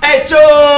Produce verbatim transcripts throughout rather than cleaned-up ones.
¡Eso!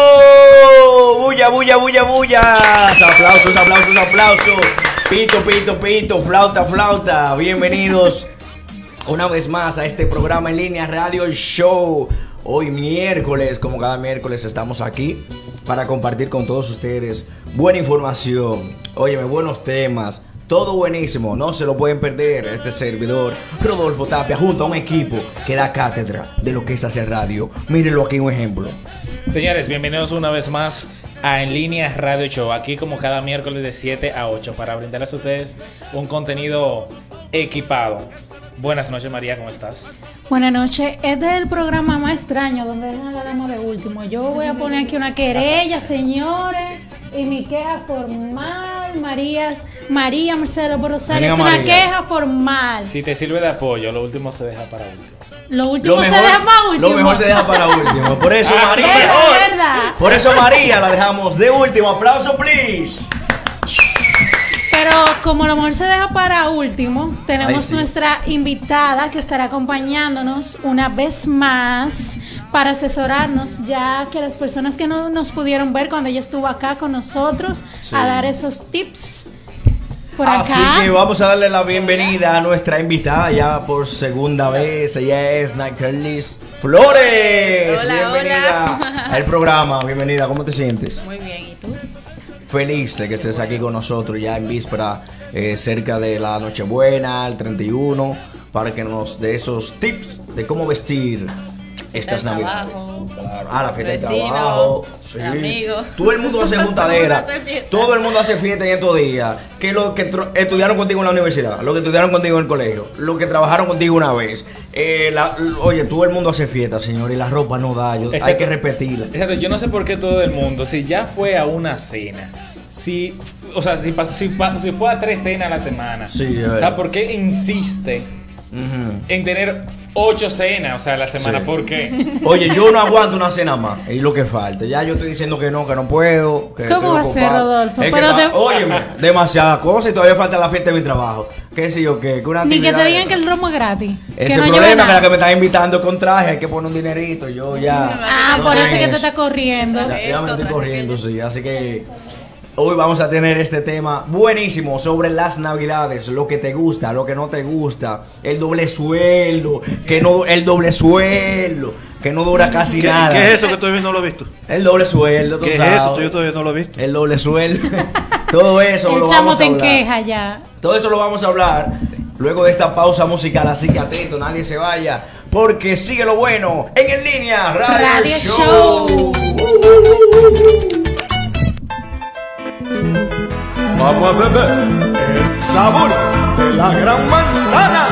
¡Bulla, bulla, bulla, bulla! Aplausos, aplausos, aplausos. Pito, pito, pito, flauta, flauta. Bienvenidos una vez más a este programa en línea Radio Show. Hoy miércoles, como cada miércoles, estamos aquí para compartir con todos ustedes buena información. Óyeme, buenos temas. Todo buenísimo, no se lo pueden perder. Este servidor, Rodolfo Tapia, junto a un equipo que da cátedra de lo que es hacer radio. Mírenlo aquí un ejemplo. Señores, bienvenidos una vez más a En Línea Radio Show. Aquí como cada miércoles de siete a ocho para brindarles a ustedes un contenido equipado. Buenas noches, María, ¿cómo estás? Buenas noches. Este es el programa más extraño donde dejan la dama de último. Yo voy a poner aquí una querella, señores, y mi queja formal. Marías, María Marcelo Borrosales, es una queja formal. Si te sirve de apoyo, lo último se deja para último. Lo último lo se mejor, deja para último. Lo mejor se deja para último. Por eso, ah, María. Es verdad. Por eso, María, la dejamos de último. Aplauso, please. Pero como lo mejor se deja para último, tenemos Ay, sí. nuestra invitada que estará acompañándonos una vez más para asesorarnos, ya que las personas que no nos pudieron ver cuando ella estuvo acá con nosotros, sí. a dar esos tips por Así acá. que vamos a darle la bienvenida a nuestra invitada ya por segunda vez. Ella es Nightcurlis Flores. Hola, bienvenida hola. al programa. Bienvenida, ¿cómo te sientes? Muy bien, ¿y tú? Feliz de que estés aquí con nosotros ya en víspera, eh, cerca de la Nochebuena, el treinta y uno, para que nos dé esos tips de cómo vestir estas del navidades. trabajo, Claro. Ah, la fiesta del vecino, trabajo. Sí. amigos. Todo el mundo hace juntadera. Todo el mundo hace fiesta. Todo el mundo hace fiesta en estos días. Que los que tro- estudiaron contigo en la universidad, los que estudiaron contigo en el colegio, los que trabajaron contigo una vez. Eh, la- oye, todo el mundo hace fiesta, señor, y la ropa no da. Yo- hay Exacto. que repetirla. Exacto, yo no sé por qué todo el mundo, si ya fue a una cena, si, o sea, si, pas- si, pa- si fue a tres cenas a la semana, Sí, es o verdad. sea, ¿por qué insiste Ujú. en tener ocho cenas, o sea, a la semana? Sí. ¿Por qué? Oye, yo no aguanto una cena más. Es lo que falta. Ya yo estoy diciendo que no, que no puedo. Que ¿Cómo estoy va a ser, ocupado. Rodolfo? Es que Pero ta- te- Óyeme, demasiadas cosas y todavía falta la fiesta de mi trabajo. ¿Qué sé yo qué? Que una Ni que actividad te de- digan que el romo es gratis. Ese que no lleve problema que la nada. que me están invitando con traje, hay que poner un dinerito. Yo ya. Ah, no por eso tengo es que te está corriendo. Ya, ya me estoy Traje corriendo, pequeño. sí. Así que hoy vamos a tener este tema buenísimo sobre las navidades, lo que te gusta, lo que no te gusta, el doble sueldo, que no, el doble sueldo, que no dura casi ¿Qué, nada. ¿Qué es esto que todavía no lo he visto? El doble sueldo, tú ¿Qué es sabes. eso? Yo todavía no lo he visto. El doble sueldo. Todo eso El lo chamo vamos a te hablar. enqueja ya. Todo eso lo vamos a hablar luego de esta pausa musical, así que atento, nadie se vaya, porque sigue lo bueno en En Línea Radio, Radio Show. Show. Vamos a beber el sabor de la gran manzana.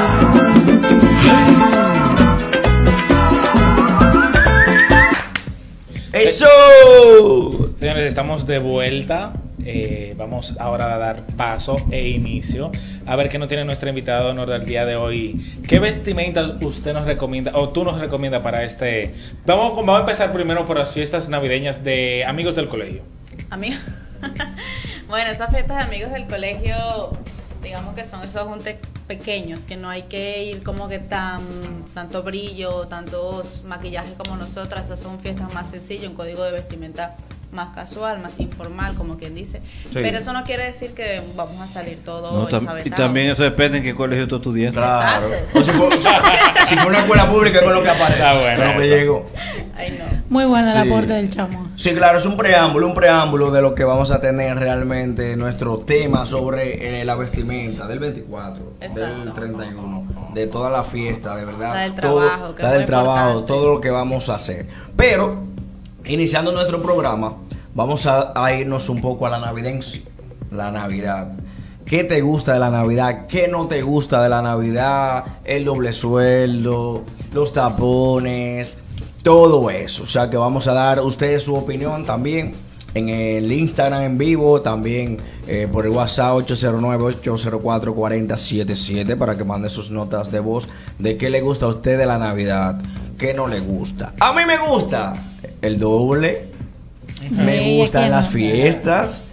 ¡Eso! Señores, estamos de vuelta. Eh, vamos ahora a dar paso e inicio a ver qué nos tiene nuestra invitada de honor del día de hoy. ¿Qué vestimenta usted nos recomienda o tú nos recomiendas para este? Vamos, vamos a empezar primero por las fiestas navideñas de amigos del colegio. Amigos. Bueno, esas fiestas de amigos del colegio, digamos que son esos juntes pequeños, que no hay que ir como que tan tanto brillo, tantos maquillajes como nosotras. Esas son fiestas más sencillas, un código de vestimenta más casual, más informal, como quien dice. Sí. Pero eso no quiere decir que vamos a salir todo No, tam- y ensabetados. también eso depende en qué colegio tú estudias. Claro. Exacto. O si fue, si fue una escuela pública, con lo que aparece. Está bueno con lo que eso. llegó. Ay, no. Muy bueno el Sí. aporte del chamo. Sí, claro, es un preámbulo, un preámbulo de lo que vamos a tener realmente nuestro tema sobre eh, la vestimenta del veinticuatro, Exacto. del treinta y uno, de toda la fiesta, de verdad. La del todo- trabajo, que la es del muy trabajo, importante. todo lo que vamos a hacer. Pero, iniciando nuestro programa, vamos a, a irnos un poco a la navidencia, la Navidad. ¿Qué te gusta de la Navidad? ¿Qué no te gusta de la Navidad? El doble sueldo, los tapones, todo eso. O sea que vamos a dar a ustedes su opinión también en el Instagram en vivo, también eh, por el WhatsApp ocho cero nueve, ocho cero cuatro, cuatro cero siete siete para que mande sus notas de voz de qué le gusta a usted de la Navidad, qué no le gusta. A mí me gusta el doble, me Ey, ¿a gustan quién las no? fiestas.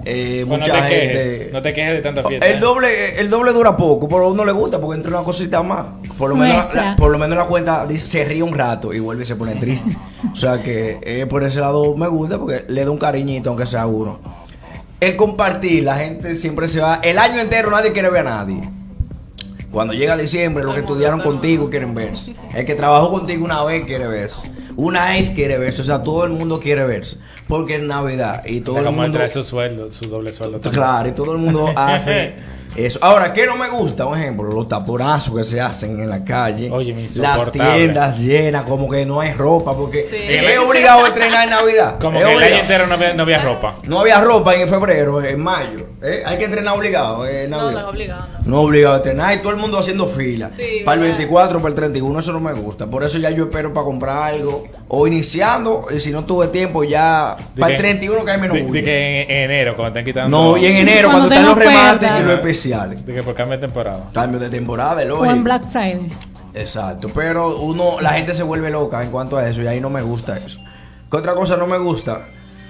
Eh, Bueno, mucha no te gente. quejes, no te quejes de tanta fiesta. El doble, el doble dura poco, pero a uno le gusta porque entra una cosita más. Por lo menos, Nuestra. la, por lo menos la cuenta dice, se ríe un rato y vuelve y se pone triste. O sea que eh, por ese lado me gusta porque le da un cariñito aunque sea uno. El compartir, la gente siempre se va. El año entero nadie quiere ver a nadie. Cuando llega diciembre, los que estudiaron contigo quieren verse. El que trabajó contigo una vez quiere verse. Una ex quiere verse. O sea, todo el mundo quiere verse. Porque es Navidad y todo el Como mundo. trae su sueldo, su doble sueldo. también. Claro, y todo el mundo hace eso. Ahora, ¿qué no me gusta? Un ejemplo, los taponazos que se hacen en la calle. Oye, me las insoportable. tiendas llenas, como que no hay ropa, porque Sí. es obligado a estrenar en Navidad. Como Es que el obligado. año entero no había, no había ropa. No había ropa en febrero, en mayo. ¿eh? Hay que entrenar obligado en No, Navidad. no es obligado, no. No obligado a entrenar y todo el mundo haciendo fila. Sí, para el ¿verdad? veinticuatro, para el treinta y uno, eso no me gusta. Por eso ya yo espero para comprar algo. O iniciando, y si no tuve tiempo, ya Di para el que- treinta y uno que hay menos di- di bulla. que en, en enero, cuando están quitando. No, y en enero, Cuando cuando, están los tenga remates oferta. y los especiales. De que por cambio de temporada. Cambio de temporada, el O oye. en Black Friday. Exacto, pero uno, la gente se vuelve loca en cuanto a eso y ahí no me gusta eso. ¿Qué otra cosa no me gusta?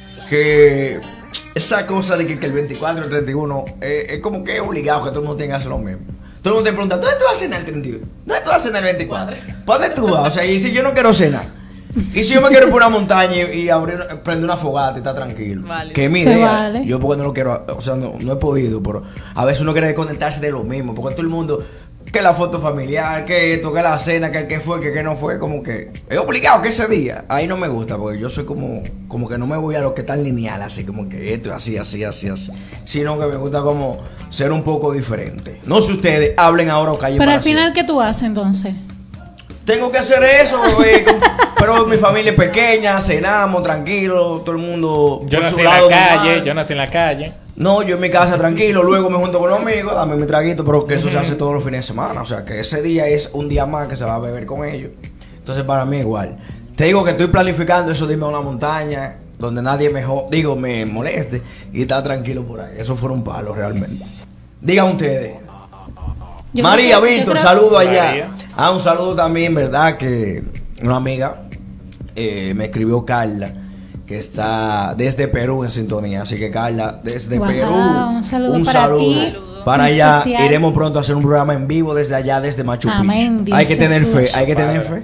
Que esa cosa de que, que el veinticuatro, el treinta y uno, eh, es como que es obligado que todo el mundo tenga que hacer lo mismo. Todo el mundo te pregunta, ¿dónde tú vas a cenar el treinta y uno? ¿Dónde tú vas a cenar el veinticuatro? ¿Para dónde tú vas? O sea, y si yo no quiero cenar. Y si yo me quiero ir por una montaña y, y abrir, una- prender una fogata y estar tranquilo. Válido. Que es mi Se idea. vale. Yo porque no lo quiero, o sea, no, no he podido, pero a veces uno quiere desconectarse de lo mismo, porque todo el mundo, que la foto familiar, que esto, que la cena, que el que fue, que, que no fue, como que es obligado que ese día, ahí no me gusta, porque yo soy como, como que no me voy a lo que tan lineal, así como que esto, así, así, así, así, sino que me gusta como ser un poco diferente. No sé ustedes, hablen ahora o callen Pero para al final, siempre. ¿qué tú haces entonces? Tengo que hacer eso, güey, con- pero mi familia es pequeña, cenamos tranquilo, todo el mundo Yo por nací su en la lado calle, normal. yo nací en la calle. No, yo en mi casa tranquilo, luego me junto con los amigos, dame mi traguito, pero que eso se hace todos los fines de semana. O sea, que ese día es un día más que se va a beber con ellos. Entonces, para mí igual. Te digo que estoy planificando eso de irme a una montaña donde nadie me, jo- digo, me moleste y estar tranquilo por ahí. Eso fue un palo realmente. Digan ustedes. Yo María, creo que- yo Víctor, creo- saludo allá. María. Ah, un saludo también, ¿verdad? Que una amiga eh, me escribió Carla, que está desde Perú en sintonía. Así que Carla, desde Wow, Perú, un saludo para ti. para Muy allá. especial. Iremos pronto a hacer un programa en vivo desde allá, desde Machu Picchu. Amén, Dios hay que te tener fe, escuche. hay que tener fe.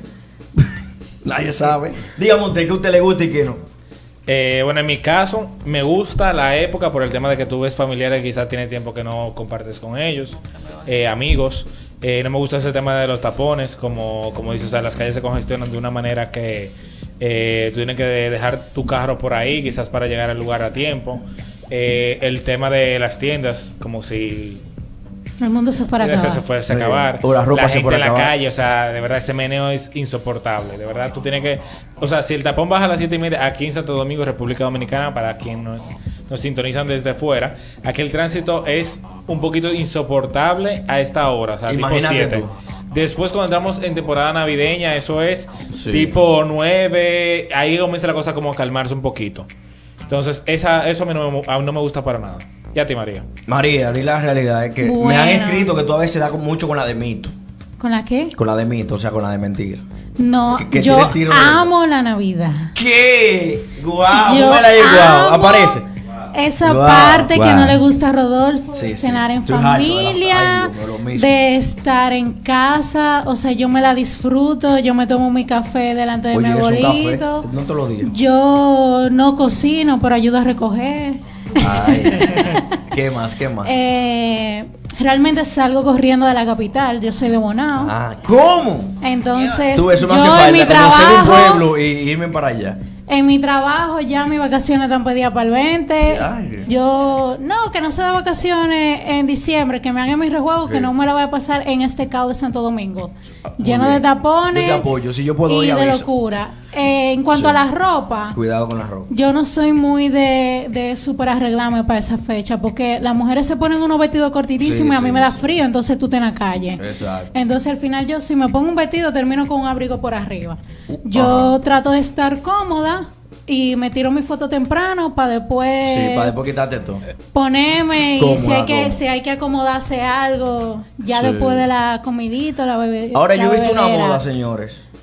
Nadie sabe. Dígame usted que a usted le gusta y que no. Eh, bueno, en mi caso, me gusta la época por el tema de que tú ves familiares que quizás tiene tiempo que no compartes con ellos, eh, amigos. Eh, no me gusta ese tema de los tapones, como, como dices, o sea, las calles se congestionan de una manera que eh, tú tienes que dejar tu carro por ahí, quizás para llegar al lugar a tiempo. Eh, el tema de las tiendas, como si El mundo se fuera a Eso acabar. se fuese a Sí. acabar. O la ropa se gente fuera en a la acabar. calle, o sea, de verdad, ese meneo es insoportable. De verdad, tú tienes que. O sea, si el tapón baja a las siete y media aquí en Santo Domingo, República Dominicana, para quien nos, nos sintonizan desde fuera, aquí el tránsito es un poquito insoportable a esta hora, o sea, Imagínate tipo siete. tú. Después, cuando entramos en temporada navideña, eso es Sí. tipo nueve, ahí comienza la cosa como a calmarse un poquito. Entonces, esa, eso a mí no, me- a mí no me gusta para nada. ¿Y a ti, María? María, di la realidad. Es que me Bueno. han escrito que tú a veces das con- mucho con la de mito. ¿Con la qué? Con la de mito, o sea, con la de mentir. No, Que- que yo tire tiro de- amo la Navidad. ¿Qué? ¡Guau! Yo Póngala ahí, guau. amo Aparece. Esa Guau, parte que guau. no le gusta a Rodolfo, Sí, de sí, cenar sí. en Estoy harto de la- familia, ay, Dios mío, lo mismo. de estar en casa, o sea, yo me la disfruto, yo me tomo mi café delante de Oye, mi es un arbolito. café. No te lo digo. Yo no cocino, pero ayudo a recoger. Ay. ¿Qué más? ¿Qué más? Eh, realmente salgo corriendo de la capital, yo soy de Bonao. Ah, ¿cómo? Entonces, Tú, eso me yo hace en falta, mi conocer un trabajo, pueblo y irme para allá. en mi trabajo ya mis vacaciones están pedidas para el veinte. Ay. Yo, no, que no se da vacaciones en diciembre, que me hagan mis rejuegos, que Sí. no me la voy a pasar en este caos de Santo Domingo. Muy Lleno bien. de tapones Yo te apoyo, si yo puedo y ir, de avisa. locura. Eh, en cuanto Sí. a la ropa, Cuidado con la ropa. yo no soy muy de, de súper arreglarme para esa fecha, porque las mujeres se ponen unos vestidos cortitísimos Sí, y a mí sí, me da sí. frío, entonces tú estás en la calle. Exacto. Entonces al final yo si me pongo un vestido termino con un abrigo por arriba. Uh, Yo ajá. trato de estar cómoda y me tiro mi foto temprano para después Sí, para después quitarte todo. ponerme y Cómoda, si hay que cómoda. si hay que acomodarse algo ya Sí. después de la comidita, la bebé. Ahora la yo he visto una bebedera. moda, señores.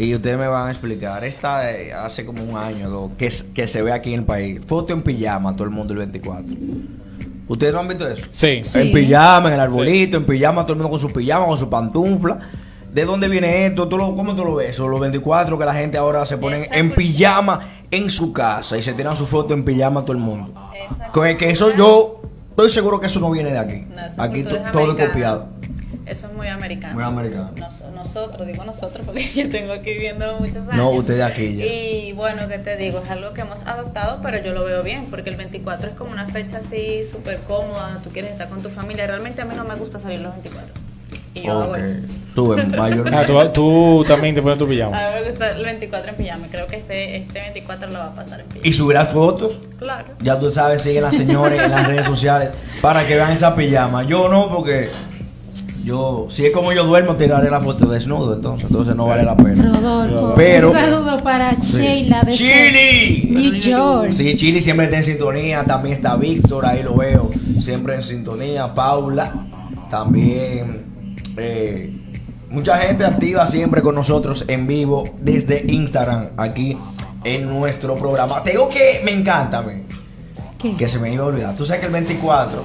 y ustedes me van a explicar. Esta eh, hace como un año o dos que, es- que se ve aquí en el país. Foto en pijama, todo el mundo el veinticuatro. ¿Ustedes no han visto eso? Sí. Sí. En pijama, en el arbolito, en pijama, todo el mundo con su pijama, con su pantufla. ¿De dónde viene esto? ¿Tú lo- ¿Cómo tú lo ves? O los veinticuatro que la gente ahora se ponen Esa en cultura. pijama en su casa y se tiran su foto en pijama todo el mundo. Esa Que, que eso cultura- yo estoy seguro que eso no viene de aquí. No, esa Aquí cultura to- es todo es americana. copiado. Eso es muy americano. Muy americano. Nos- nosotros, digo nosotros porque yo tengo aquí viviendo muchos años. No, usted de aquí ya. Y bueno, ¿qué te digo? Es algo que hemos adoptado, pero yo lo veo bien, porque el veinticuatro es como una fecha así súper cómoda, donde tú quieres estar con tu familia. Realmente a mí no me gusta salir los veinticuatro. Y yo hago Ok. eso. Tú, en mayor. Ah, tú, tú también te pones tu A pijama. mí me gusta el veinticuatro en pijama. Creo que este, este veinticuatro lo va a pasar en pijama. Y subirás fotos. Claro. Ya tú sabes, siguen las señores en las redes sociales para que vean esa pijama. Yo no, porque yo, si es como yo duermo, tiraré la foto desnudo, entonces, entonces no vale la pena. Rodolfo. Pero- Un saludo para Sí. Sheila de ¡Chili! New York. Sí, Chili siempre está en sintonía. También está Víctor, ahí lo veo. Siempre en sintonía. Paula, también. eh, mucha gente activa siempre con nosotros en vivo desde Instagram, aquí en nuestro programa. Te digo que me encanta a mí, ¿Qué? que se me iba a olvidar. Tú sabes que el veinticuatro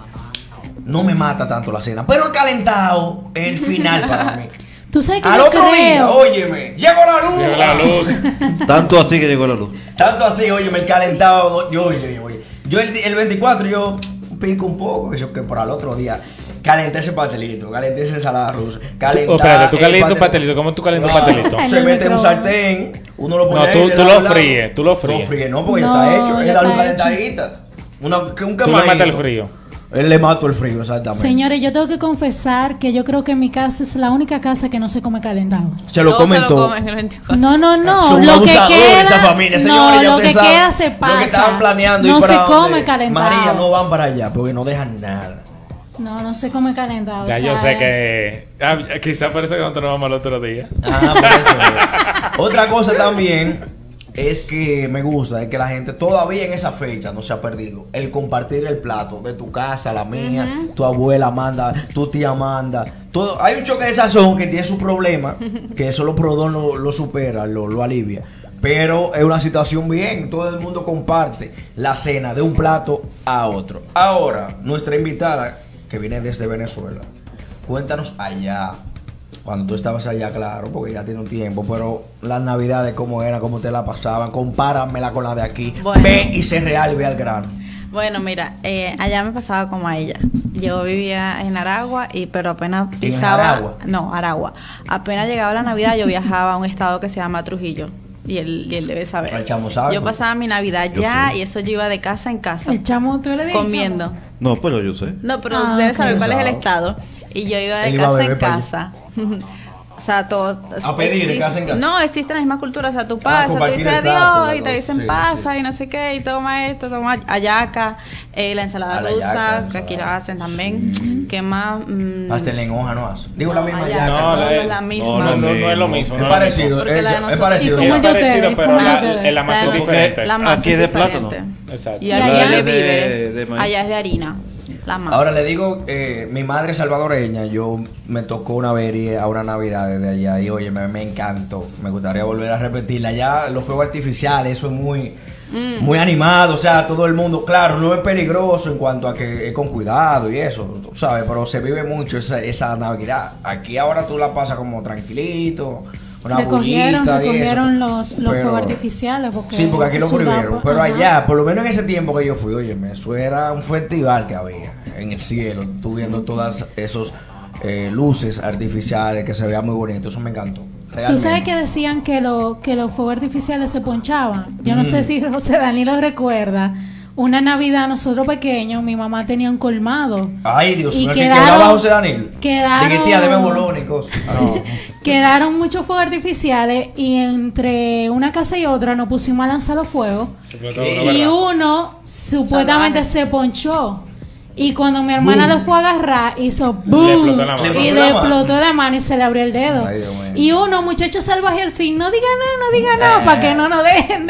no me mata tanto la cena, pero el calentado es el final para mí. Tú sabes que Al yo otro día, creo. óyeme, llegó la luz. Llegó la luz. Tanto así que llegó la luz. Tanto así, oye, me calentado. Yo, oye, oye. Yo el, el veinticuatro, yo pico un poco. Eso que por al otro día. Calenté ese pastelito, calenté esa ensalada rusa. Calenté. Oh, espérate, tú calientas un pastelito. ¿Cómo tú calientas un pastelito? En Se el mete en un microondas. sartén, uno lo pone No, ahí tú- de tú lado lo a lado. fríes, tú lo fríes. No fríes, no, porque No, ya está hecho. ya Es la luz está hecho. calentadita. Una, que un Tú le quemadito. matas el frío. Él le mato el frío, exactamente. Señores, yo tengo que confesar que yo creo que mi casa es la única casa que no se come calentado. Se lo Todos comen lo todo. comen el veinticuatro. No, no, no. Son lo que abusadores queda, esa familia, no, señores. ya lo ustedes que saben. queda se pasa. Lo que estaban planeando no ir para se come donde calentado. María, no van para allá porque no dejan nada. No, no se come calentado. Ya o yo sea, sé que. Ah, quizás por eso que nosotros nos vamos el otro día. Ah, por eso. Otra cosa también es que me gusta, es que la gente todavía en esa fecha no se ha perdido. El compartir el plato de tu casa, la mía, tu abuela manda, tu tía manda. Todo, hay un choque de sazón que tiene su problema, que solo Prodón lo, lo supera, lo, lo alivia. Pero es una situación bien, todo el mundo comparte la cena de un plato a otro. Ahora, nuestra invitada, que viene desde Venezuela, cuéntanos allá, cuando tú estabas allá, claro, porque ya tiene un tiempo, pero las navidades, cómo eran, cómo te la pasaban, compáramela con la de aquí, Bueno. ve y sé real, ve al grano. Bueno, mira, eh, allá me pasaba como a ella. Yo vivía en Aragua, y pero apenas ¿En pisaba... Aragua? No, Aragua. Apenas llegaba la Navidad, yo viajaba a un estado que se llama Trujillo. Y él, y él debe saber. El chamo sabe, Yo porque pasaba mi Navidad yo allá fui. y eso yo iba de casa en casa. El chamo, tú le dices. comiendo. No, pero yo sé. No, pero Ah, debes ok. saber cuál es el Sabe. estado. Y yo iba de Él iba a casa en beber pa' allá. casa. O sea, todos. A pedir de existe- casa en casa. No, existe la misma cultura. O sea, tú Ah, pasas, tú compartir dices el plato, adiós la y te cosa. dicen Sí, pasa sí, y no sé qué, y toma esto, toma ayaca, eh, la ensalada Ah, la rusa, yaca, la que aquí la ensalada. hacen también. ¿Qué más? Mm, Pastel en hoja no hace. Digo la misma ayaca, yaca. No, no, la- no es la misma. No, no, no, no es lo mismo. Es no parecido, Porque es, la de es nosotros- parecido. ¿Y cómo Es el de ustedes? parecido, pero ¿Cómo el de la, ustedes? en la masa es La- diferente. La masa Aquí es de diferente. plátano. Exacto. Y allá La es de es de- víveres. de maíz. Allá es de harina. La masa. Ahora le digo, eh, mi madre salvadoreña, yo me tocó una vez ir a una Navidad desde allá y oye, me, me encantó. Me gustaría volver a repetirla. Allá los fuegos artificiales, eso es muy, Mm. muy animado. O sea, todo el mundo, claro, no es peligroso en cuanto a que es con cuidado y eso, tú sabes, pero se vive mucho esa, esa Navidad. Aquí ahora tú la pasas como tranquilito, una Recogieron, bullita y eso. recogieron los, los Pero- fuegos artificiales. Porque Sí, porque aquí lo eso da prohibieron. pa- Pero ajá. allá, por lo menos en ese tiempo que yo fui, oye, eso era un festival que había en el cielo. Tú viendo todas esos eh, luces artificiales que se veía muy bonito. Eso me encantó. Tú Realmente. sabes que decían que, lo, que los fuegos artificiales se ponchaban. Yo no Mm. sé si José Dani lo recuerda. Una Navidad, nosotros pequeños, mi mamá tenía un colmado. Ay, Dios Y mío, que quedaron- quedaba José Daniel. quedaron- Dije, tía, deme bolón y cosas. No. Quedaron muchos fuegos artificiales y entre una casa y otra nos pusimos a lanzar los fuegos. Se explotó uno, Y ¿verdad? uno supuestamente Salvaje. se ponchó. Y cuando mi hermana Boom. lo fue a agarrar, hizo Le boom. explotó la mano. Le Y explotó le la mano. explotó la mano y se le abrió el dedo. Ay, Dios mío. Y uno, muchacho salvaje al fin, no diga nada, no diga nada, para que no nos dejen dejar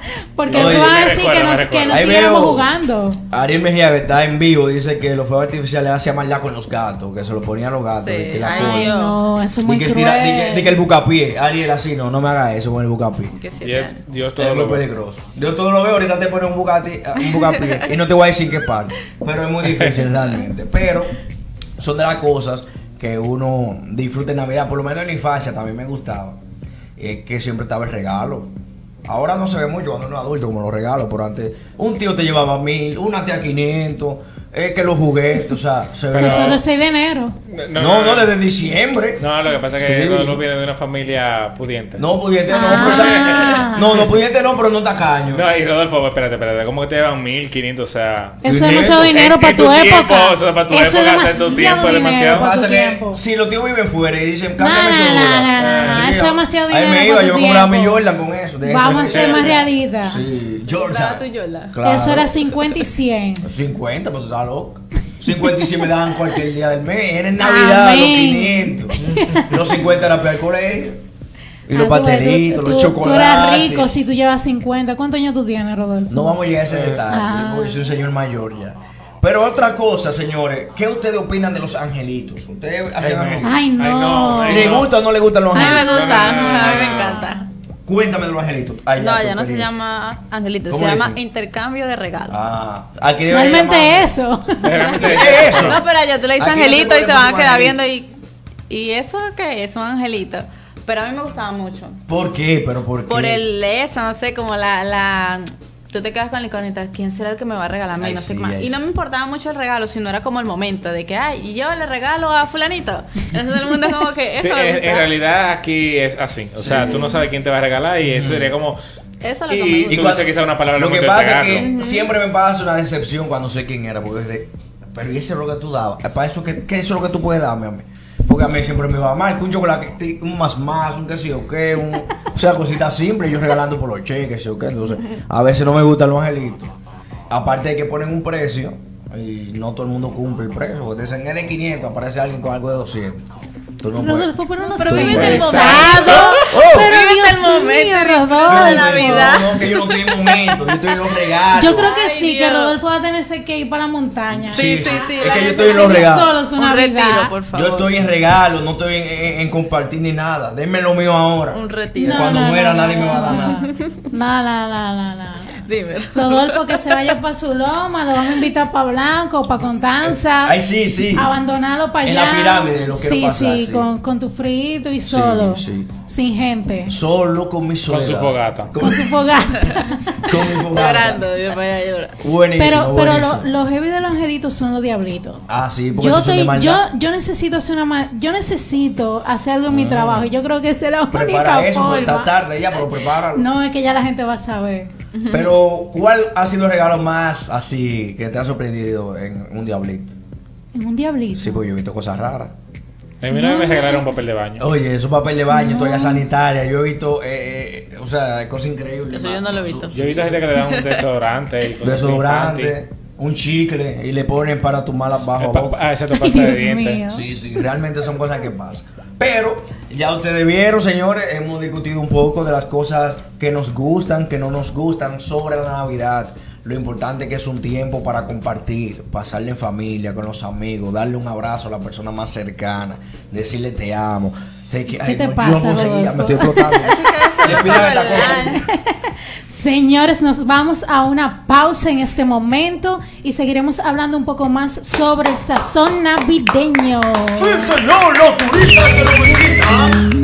Porque Oye, tú vas a me decir recuerdo, que me nos, recuerdo. que nos Ahí siguiéramos veo- jugando. Ariel Mejía, que está en vivo, dice que los fuegos artificiales hacía maldad con los gatos, que se lo ponían a los gatos. Sí. de que la Ay, cola. Ay, Dios. no, eso es Di muy que, el cruel. tira- di que- di que el bucapié, Ariel, así no, no me haga eso con el bucapié. Que sí, Dios, tal. Dios Es todo muy lo ve. peligroso. Yo todo lo veo, ahorita te pone un bucati, un bucapié y no te voy a decir qué parte. Pero es muy difícil realmente. Pero son de las cosas que uno disfruta en Navidad, por lo menos en la infancia también me gustaba. Es que siempre estaba el regalo. Ahora no se ve mucho cuando uno es adulto como los regalos, pero antes un tío te llevaba mil, una tía quinientos, es que los juguetes, o sea, se Pero- ve. Eso es el seis de enero. No, no, desde diciembre. No, lo que pasa es que Sí. Rodolfo viene de una familia pudiente. No, pudiente no, Ah. pero, o sea, no, no, pudiente no, pero no tacaño. No, y Rodolfo, espérate, espérate, ¿cómo que te llevan mil quinientos? O sea, Eso es Dinero. demasiado dinero En- para en tu tu tiempo, época. o sea, para tu Eso es época, en tu demasiado tiempo es dinero demasiado. para tu Pasa que tiempo. si los tíos viven fuera y dicen, No, cámbiame no, ese no, dólar. no, no, Sí, eso es demasiado ahí dinero me para iba, tu yo me compraba mi tiempo. Jordan con eso. de Vamos eso, a ser de- más realistas. Sí, Jordan. Compraba tu Yola. Claro. Eso era cincuenta y cien. cincuenta, pero tú estás loco. cincuenta y cien me daban cualquier día del mes. Era en Navidad, Amén. los quinientos. Los cincuenta era para el colegio. Y los Ah, tú ves, pastelitos, tú- los tú- chocolates. Tú eras rico si tú llevas cincuenta. ¿Cuántos años tú tienes, Rodolfo? No vamos a llegar a ese detalle, Ah. porque soy un señor mayor ya. Pero otra cosa, señores, ¿qué ustedes opinan de los angelitos? ¿Ustedes hacen Ay, angelitos? Ay, no. Ay, no, ay, ¿Le no. gusta o no le gustan los A mí me angelitos? gusta, No, no, no, no, a mí me no. encanta. Cuéntame de los angelitos. Ay, No, tu ya no se experiencia. llama angelito, se ¿Cómo llama dicen? intercambio de regalos. Ah, aquí debería Realmente llamarse- eso. Realmente- ¿Qué es eso? No, pero ya tú le dices Aquí no se angelito puede y se van a poner quedar angelito. viendo y ¿y eso qué es? Un angelito. Pero a mí me gustaba mucho. ¿Por qué? ¿Pero por qué? Por el eso, no sé, como la, la tú te quedas con la incógnita, ¿quién será el que me va a regalar a mí? Ay, No sé sí, qué más. ay, Y no sí. me importaba mucho el regalo, sino era como el momento de que, ay, y yo le regalo a fulanito. Entonces todo el mundo como que eso Sí, me en, gusta. en realidad aquí es así. O sea, tú no sabes quién te va a regalar y eso sería como. Eso es lo que y, me y gusta. tú dices quizás una palabra Lo que momento de pasa es regarlo. que siempre me pasa una decepción cuando sé quién era, porque es de, pero ¿y ese es lo que tú dabas? ¿Para eso que, qué es lo que tú puedes darme a mí? Porque a mí siempre me va mal, que un chocolate, un más más, un qué sé yo qué, un, o sea, cositas simples, yo regalando por los cheques, ¿sí o qué? Entonces, a veces no me gustan los angelitos. Aparte de que ponen un precio y no todo el mundo cumple el precio, porque dicen es de quinientos, aparece alguien con algo de doscientos. Tú no puedes. Rodolfo, pero no Pero seas vive el pesado. momento. Oh, Pero vive Dios el momento mío, y disfruta Rodolfo. de Navidad. No, no, que yo no estoy en momento, yo estoy en los regalos. Yo creo que Ay, sí, que Dios. Rodolfo va a tener que ir para la montaña. Sí, sí, sí. Es la que yo gente estoy en los vive regalos. Solo su Un Navidad. retiro, por favor. Yo estoy en regalo, no estoy en, en- en compartir ni nada. Denme lo mío ahora. Un retiro. No, Cuando no, muera no, nadie no, me va a dar no, nada. No, no, no, no, no. Dime. Rodolfo que se vaya para su loma, lo vamos a invitar para Blanco, para Constanza. Ay, sí, sí. Abandonarlo para En allá. la pirámide lo quiero sí, pasar, sí, sí. Con, con tu frito y solo. sí. Sin gente. Solo con mi Con soledad. su fogata. Con, Con su fogata. con mi fogata. Llorando, Dios vaya a llorar. Buenísimo, pero pero buenísimo. lo- los heavy de los angelitos son los diablitos. Ah, sí, porque Yo, esos son de estoy, yo, maldad. yo necesito hacer una ma- yo necesito hacer algo en mi trabajo y yo creo que esa es la única Prepara eso, porque forma. está tarde ya, pero prepáralo. No, es que ya la gente va a saber. Pero, ¿cuál ha sido el regalo más así que te ha sorprendido en un diablito? En un diablito. Sí, porque yo he visto cosas raras. A mí una vez me regalaron un papel de baño. Oye, esos papel de baño, toalla sanitaria, yo he visto, eh, eh, o sea, cosas increíbles. Eso yo no lo he visto. Yo he visto gente que le dan un desodorante y cosas así, Desodorante, un chicle y le ponen para tu mala bajo panty. boca. Ah, exacto, Ay, pasta de Dios dientes. mío. Sí, sí, realmente son cosas que pasan. Pero ya ustedes vieron, señores, hemos discutido un poco de las cosas que nos gustan, que no nos gustan sobre la Navidad. Lo importante que es un tiempo para compartir, pasarle en familia, con los amigos, darle un abrazo a la persona más cercana, decirle te amo. Sé que- ¿Qué te no, yo pasa, no puedo seguir, Rodolfo? me estoy explotando. Eso que debe ser Despidan para esta el cosa. Señores, nos vamos a una pausa en este momento y seguiremos hablando un poco más sobre el sazón navideño. Sí, señor, los turistas que lo visitan.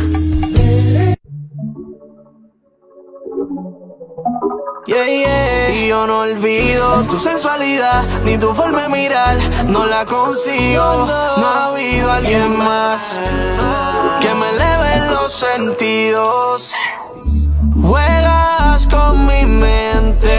Yeah, yeah. Y yo no olvido tu sensualidad ni tu forma de mirar, no la consigo. No ha habido alguien más que me eleve los sentidos. Juegas con mi mente,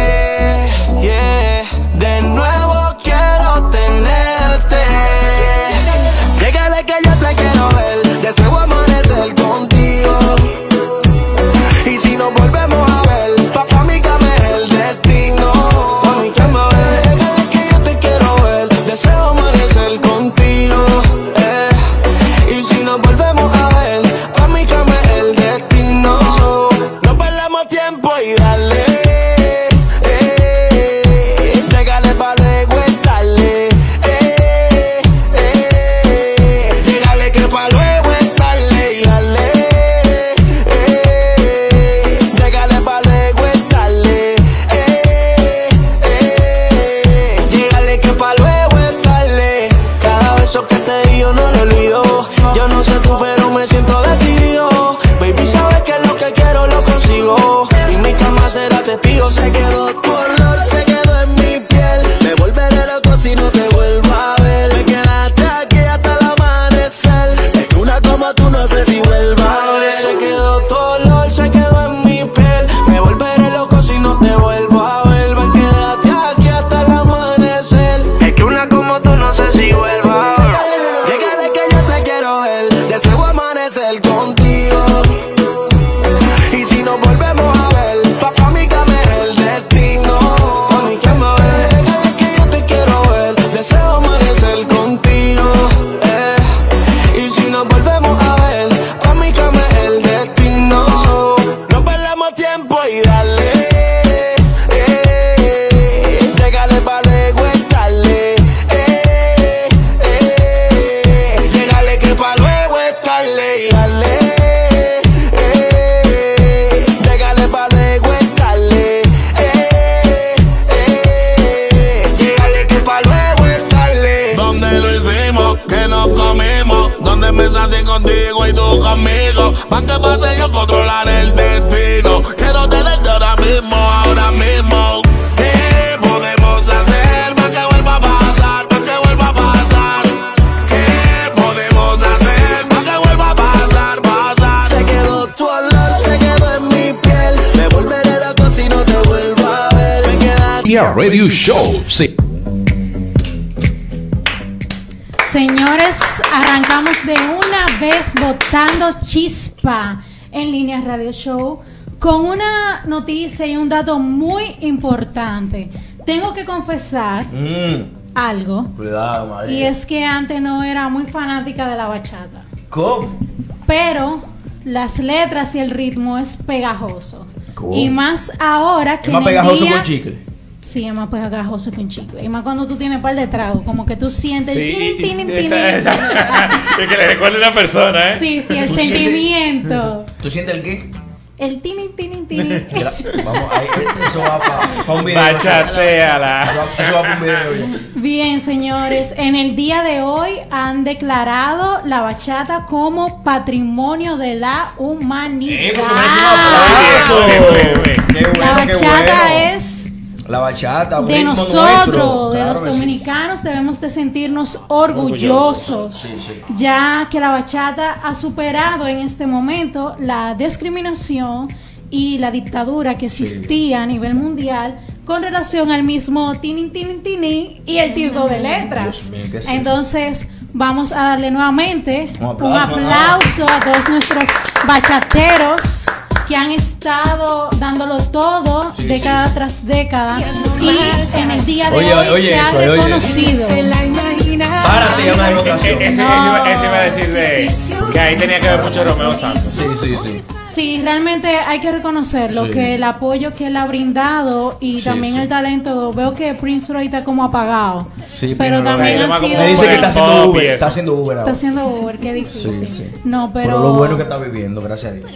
yeah. De nuevo quiero tenerte. Llegale que yo te quiero ver, deseo amanecer contigo. Y si nos volvemos a ver, pa' pa' mi cama es el destino. Pa' mi cama es, llegale que yo te quiero ver, deseo amanecer contigo, eh. Y si nos volvemos a ver, pa' mi cama es el destino. Nos cama será testigo. Se quedó tu olor, se quedó en mi piel. Me volveré loco si no te vuelvo a ver. Me quedaste aquí hasta el amanecer. Es que una como tú no sé si vuelva a ver. Se quedó tu olor, se quedó en mi piel. Me volveré loco si no te vuelvo a ver. Me quedaste aquí hasta el amanecer. Es que una como tú no sé si vuelva a ver. Llegale que yo te quiero ver. Deseo amanecer contigo. Y si nos volvemos a ver, pa' pa' mi cama es el destino. Pa' mi cama es. Llegale que yo te quiero ver. Deseo amanecer contigo. Eh. Y si nos volvemos a ver, pa' mi cama es el destino. No perdamos tiempo y dale. Eh. Llegale pa' luego estarle. Eh. Eh. Llegale que pa' luego estarle y dale. Así contigo y tú conmigo, pa' que pase yo controlar el destino. Quiero tenerte ahora mismo, ahora mismo. ¿Qué podemos hacer pa' que vuelva a pasar, pa' que vuelva a pasar? ¿Qué podemos hacer pa' que vuelva a pasar, pasar? Se quedó tu olor, se quedó en mi piel. Me volveré loco si no te vuelvo a ver. Me queda Yeah, Radio Show, sí. Señores, arrancamos de una vez botando chispa en Línea Radio Show con una noticia y un dato muy importante. Tengo que confesar Mm, algo, cuidado, María. y es que antes no era muy fanática de la bachata, ¿Cómo? pero las letras y el ritmo es pegajoso. ¿Cómo? Y más ahora que Es más en el pegajoso día- con chicle. Sí, es más pegajoso que un chicle. Y más cuando tú tienes par de tragos, como que tú sientes el tinin, tinin, esa- tinin. esa- es que le recuerda a una persona, ¿eh? Sí, sí, el ¿Tú sientes- sentimiento. ¿Tú sientes el qué? El tinin, tinin, tinin. Mira, vamos, ahí, eso va para pa un video. Bachateala. Eso va- eso va para un video ya. Bien, señores, en el día de hoy han declarado la bachata como patrimonio de la humanidad. Eh, pues se merece un aplauso. Bien, bien, bien. Qué bueno, La qué bachata bueno. es La bachata, un de ritmo nosotros, nuestro. de Claro los que sí. dominicanos, debemos de sentirnos orgullosos, Sí, sí. ya que la bachata ha superado en este momento la discriminación y la dictadura que existía a nivel mundial con relación al mismo tinin, tinin, tinin y el tipo de letras. Dios mío, ¿qué es eso? Entonces, vamos a darle nuevamente Un un aplauso, aplauso a todos nuestros bachateros que han estado dándolo todo Sí, década sí. tras década y en el día de Oye, hoy oye, se ha eso, oye. reconocido. Párate, ya una demostración. Ese, ese iba, ese iba a decir de que ahí tenía que ver mucho Romeo Santos. Sí, sí, sí. Sí, realmente hay que reconocerlo, Sí. que el apoyo que él ha brindado y Sí, también sí. el talento, veo que Prince Roy está como apagado, Sí, pero pero también lo ha más como sido... Me dice que está haciendo Pop y Uber. eso. Está haciendo Uber Está ahora. haciendo Uber, qué difícil. Sí, sí. No, pero... Pero lo bueno que está viviendo, gracias a Dios.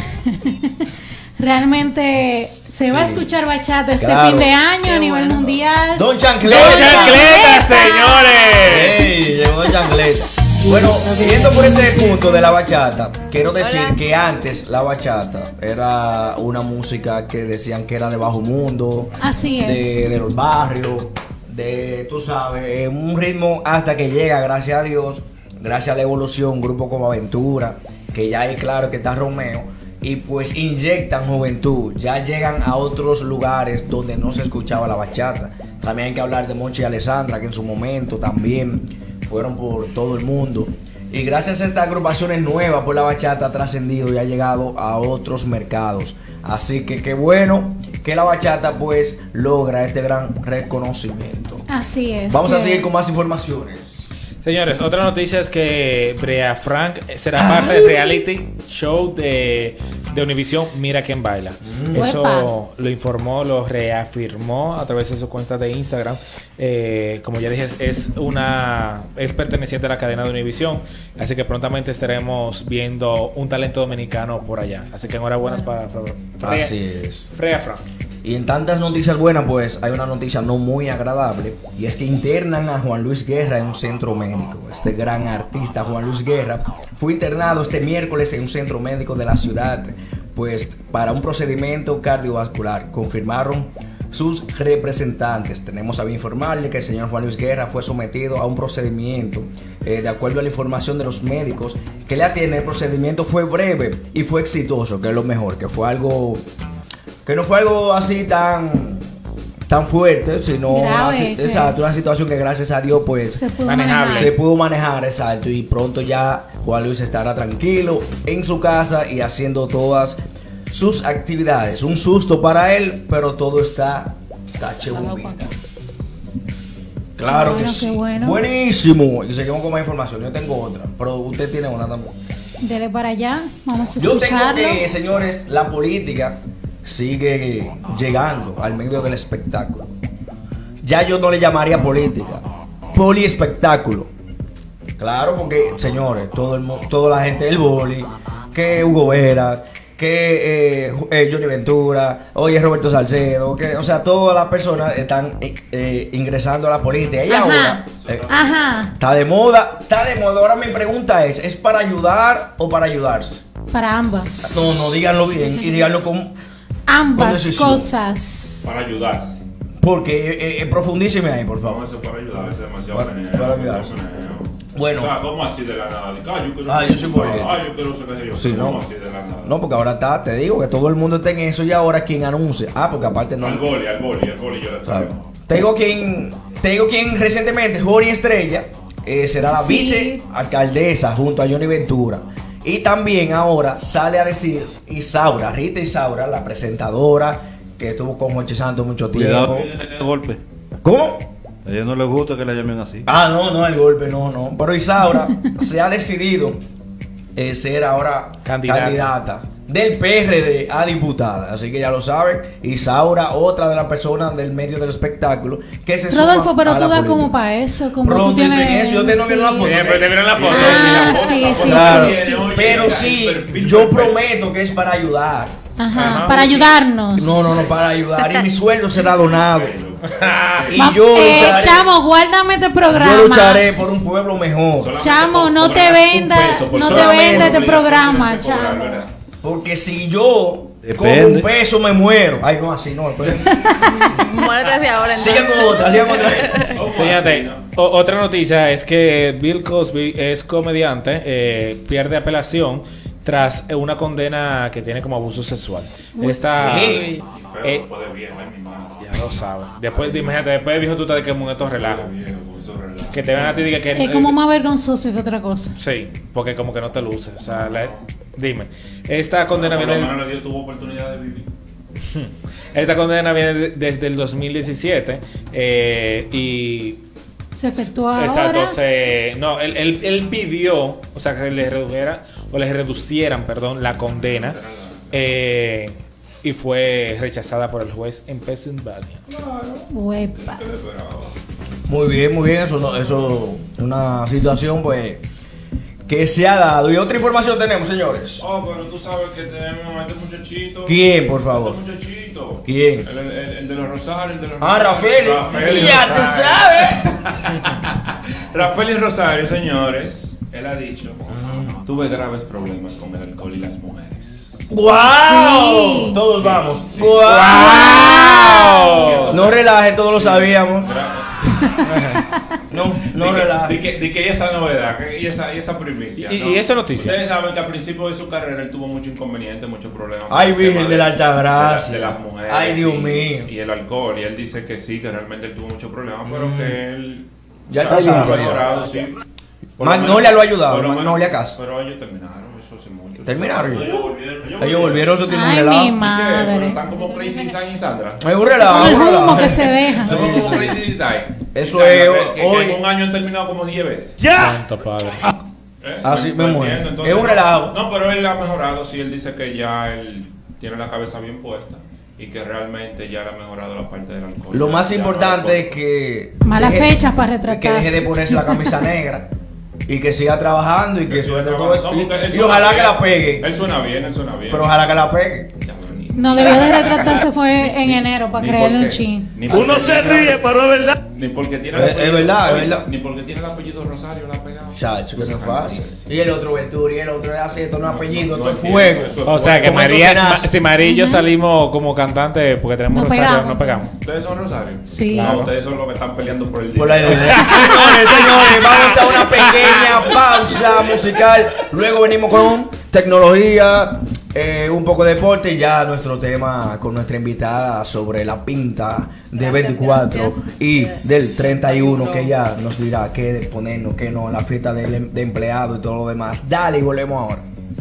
Realmente se va a Sí. escuchar bachata este Claro. fin de año Qué a nivel bueno. mundial. Don Chancleta. ¡Don Chancleta! Chancleta, señores! ¡Ey! Llegó Don Chancleta. Bueno, yendo por ese punto de la bachata, quiero decir Hola. que antes la bachata era una música que decían que era de bajo mundo, Así de, es. de los barrios, de, tú sabes, eh, un ritmo hasta que llega, gracias a Dios, gracias a la evolución, un grupo como Aventura, que ya hay claro que está Romeo, y pues inyectan juventud, ya llegan a otros lugares donde no se escuchaba la bachata. También hay que hablar de Monchi y Alessandra, que en su momento también fueron por todo el mundo. Y gracias a estas agrupaciones nuevas, pues la bachata ha trascendido y ha llegado a otros mercados. Así que qué bueno que la bachata pues logra este gran reconocimiento. Así es. Vamos a que- seguir con más informaciones. Señores, otra noticia es que Brea Frank será parte del reality show de, de Univision Mira Quién Baila. Eso Uepa. lo informó, lo reafirmó a través de su cuenta de Instagram. Eh, como ya dije, es- es una es perteneciente a la cadena de Univision, así que prontamente estaremos viendo un talento dominicano por allá. Así que enhorabuena para Freya, Así es. Freya Frank. Y en tantas noticias buenas, pues hay una noticia no muy agradable, y es que internan a Juan Luis Guerra en un centro médico. Este gran artista Juan Luis Guerra fue internado este miércoles en un centro médico de la ciudad, pues para un procedimiento cardiovascular. Confirmaron sus representantes. Tenemos a bien informarle que el señor Juan Luis Guerra fue sometido a un procedimiento. Eh, de acuerdo a la información de los médicos que le atienden, el procedimiento fue breve y fue exitoso, que es lo mejor, que fue algo, que no fue algo así tan tan fuerte, sino Grave, una, que- exacto, una situación que gracias a Dios pues Se pudo Manejable. manejar. se pudo manejar, exacto, y pronto ya Juan Luis estará tranquilo en su casa y haciendo todas sus actividades. Un susto para él, pero todo está tache bombita. Claro Qué que bueno, sí. qué bueno. Buenísimo. Y seguimos con más información. Yo tengo otra, pero usted tiene una también. Dele para allá. Vamos a Yo tengo escucharlo. que, señores, la política sigue llegando al medio del espectáculo. Ya yo no le llamaría política, poliespectáculo. Claro, porque, señores, todo el mu- toda la gente del boli, que Hugo Vera, que eh, Ju- eh, Johnny Ventura, oye Roberto Salcedo, que, o sea, todas las personas están eh, eh, ingresando a la política. Y Ajá. ahora eh, Ajá. está de moda, está de moda. Ahora mi pregunta es, ¿es para ayudar o para ayudarse? Para ambas. No, no, díganlo bien y díganlo con... con Ambas decisión. cosas. Para ayudarse. Porque eh, eh, profundísime ahí, por Vamos a favor. hacer para ayudarse, demasiado Para- meneo, para demasiado ayudarse. meneo. Bueno. O sea, ¿cómo así de la nada? Dice, ah, yo quiero Ah, ser yo soy diputado. político. Ah, yo quiero ser regidor. Sí, ¿Cómo no. así de la nada? No, porque ahora está, te digo que todo el mundo está en eso y ahora quien anuncia. Ah, porque aparte no. Al boli, al boli, al boli yo le Claro. traigo. Te digo quien, te digo quien recientemente, Johnny Estrella, eh, será la Sí. vicealcaldesa junto a Johnny Ventura. Y también ahora sale a decir Isaura, Rita Isaura, la presentadora que estuvo con Jorge Santos mucho Cuidado, tiempo. que le dé golpe. ¿Cómo? A ella no le gusta que la llamen así. Ah, no, no, el golpe, no, no. Pero Isaura se ha decidido eh, ser ahora Candidata. candidata del P R D a diputada. Así que ya lo saben. Isaura, otra de las personas del medio del espectáculo que se suma Rodolfo, pero a tú la das política. como para eso. Como Pronto tú tienes. en eso, yo te no vieron la sí. foto. Siempre te vieron la foto. Ah, La foto, sí, la foto sí, Claro, sí, tiene, sí. oye, pero mira, sí, el perfil yo perfecto. prometo que es para ayudar. Ajá. Ajá. Para ayudarnos. No, no, no, para ayudar. Y mi sueldo será donado. Y Va- yo eh, lucharé, chamo, guárdame este programa. yo lucharé por un pueblo mejor. Solamente Chamo, por no te cobrar un venda, peso por no te solamente venda este obligación programa, tienes que cobrar, chamo. ¿verdad? Porque si yo con Depende. un peso me muero. Ay, no, así no. espérate. Muérete desde ahora entonces. Sigan con otra, sigan con otra. ¿Cómo Fíjate, así, no? o- otra noticia es que Bill Cosby es comediante, eh, pierde apelación tras una condena que tiene como abuso sexual. Esta, ¿Qué? Pero eh, después de viejo, ay, mi madre. ya lo sabes. Después, imagínate, después de viejo tú te quedas en estos relajos. Después de viejo, con esos relajos. Que te ven a ti y digan que Es como más vergonzoso que otra cosa. Sí, porque como que no te luces. O sea, la- dime, esta condena Por lo viene. menos le dio tuvo oportunidad de vivir. Esta condena viene de- desde el dos mil diecisiete eh, y Se efectúa exacto, ahora. se, no, él, él- él pidió, o sea, que le redujera o le reducieran, perdón, la condena eh, y fue rechazada por el juez en Pennsylvania. Uepa. Muy bien, muy bien. Eso, no- eso es una situación, pues, que se ha dado. Y otra información tenemos, señores. Oh, pero tú sabes que tenemos a este muchachito. ¿Quién, por favor? Este muchachito. ¿Quién? El, el- el de los Rosarios, el de los Ah, Rosarios. Rafael. y Ya te Rosario. sabes. Rafael y Rosario, señores. Él ha dicho: tuve graves problemas con el alcohol y las mujeres. ¡Wow! Sí. Todos vamos. sí. ¡Wow! Wow. No relaje, todos lo sabíamos. No, no Di que- relaje. di que, di que esa novedad que- y esa, y esa primicia. Y- ¿no? y esa noticia. Ustedes saben que al principio de su carrera él tuvo muchos inconvenientes, muchos problemas. con Ay, el Virgen tema de la Altagracia. De, la- de las mujeres. Ay, Dios y- mío. Y el alcohol. Y él dice que sí, que realmente él tuvo muchos problemas, pero Mm. que él. Ya se está ha sano, mejorado, ya. sí. Por lo Magnolia menos- lo ha ayudado, por lo Magnolia menos- Casa. Pero ellos terminaron, eso hace mucho. ¿Terminaron? Ellos volvieron. Ellos volvieron, eso tiene un Ay, relajo. mi ¿Y qué? madre. Pero están como Crazy Design y Sandra. Es un relajo. Con el un relajo. humo que se deja. Son Sí, como sí. Crazy Design. Eso Y es, que- que hoy- en un año han terminado como diez veces. Santo padre. ¿Eh? Así me No muero. entiendo, entonces- Es un relajo. No, pero él ha mejorado. Sí, él dice que ya él tiene la cabeza bien puesta y que realmente ya le ha mejorado la parte del alcohol. Lo más Ya no importante es alcohol. que. Malas deje- fechas para Que deje retratarse. de ponerse la camisa negra. Y que siga trabajando y que Que siga suelte todo eso. trabajando, porque él Y, y suena ojalá bien. que la pegue. Él suena bien, él suena bien. Pero ojalá que la pegue. Ya, pero ni- No debió de retratarse fue en enero para ni creerle un porque- chin. ni porque Uno se tiene- ríe, pero es verdad. Ni porque tiene Es- es verdad, es verdad. Ni porque tiene el apellido Rosario la ha pegado. Chacho, que no es fácil. Santísimo. Y el otro Venturi, y el otro es así, esto no es apellido, no esto es entiendo, fuego. esto es O sea que Como María, entonces ma- si María y yo salimos como cantantes porque tenemos No Rosario, pegamos, no pegamos. ¿Ustedes son Rosario? Sí. No, Claro. ustedes son los que están peleando por el Por la día. idea. Señores, señores, vamos a una pequeña pausa musical. Luego venimos con tecnología, eh, un poco de deporte y ya nuestro tema con nuestra invitada sobre la pinta de Gracias, veinticuatro gracias. y del treinta y uno, que ya nos dirá qué de ponernos, qué no, la fiesta de, de empleado y todo lo demás. Dale y volvemos ahora.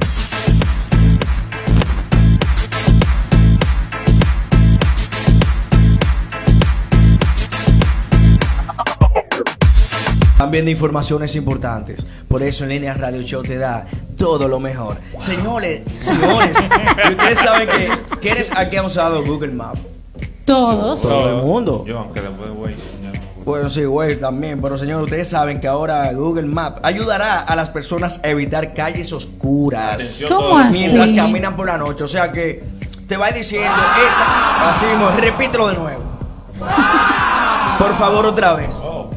También de informaciones importantes. Por eso en Línea Radio Show te da todo lo mejor. Señores, señores, y ustedes saben que ¿quiénes aquí han usado Google Maps? Todos. Todo el mundo. Yo, aunque después, güey, ya no- Bueno, sí, güey, también. Pero señores, ustedes saben que ahora Google Maps ayudará a las personas a evitar calles oscuras Atención, ¿Cómo todos. así? mientras caminan por la noche. O sea que te va diciendo, esta, así mismo, repítelo de nuevo. Por favor, otra vez. Oh.